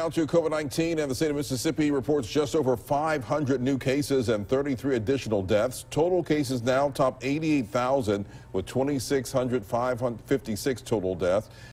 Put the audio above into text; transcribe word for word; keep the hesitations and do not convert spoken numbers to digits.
now to COVID nineteen, and the state of Mississippi reports just over five hundred new cases and thirty-three additional deaths. Total cases now top eighty-eight thousand with two thousand six hundred fifty-six total deaths.